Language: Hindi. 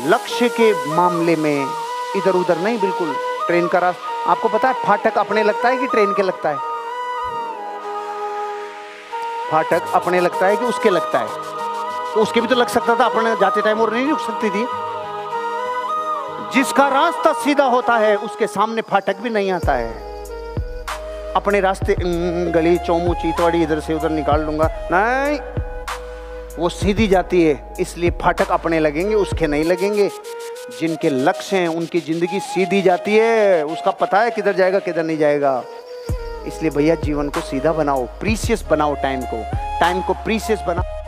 लक्ष्य के मामले में इधर उधर नहीं, बिल्कुल ट्रेन का रास्ता। आपको पता है फाटक अपने लगता है कि ट्रेन के लगता है? फाटक अपने लगता है कि उसके लगता है? तो उसके भी तो लग सकता था, अपने जाते टाइम और नहीं रुक सकती थी। जिसका रास्ता सीधा होता है उसके सामने फाटक भी नहीं आता है। अपने रास्ते गली चौमू चीतवाड़ी इधर से उधर निकाल लूंगा, नहीं, वो सीधी जाती है, इसलिए फाटक अपने लगेंगे, उसके नहीं लगेंगे। जिनके लक्ष्य हैं उनकी जिंदगी सीधी जाती है, उसका पता है किधर जाएगा किधर नहीं जाएगा। इसलिए भैया जीवन को सीधा बनाओ, प्रीशियस बनाओ, टाइम को प्रीशियस बनाओ।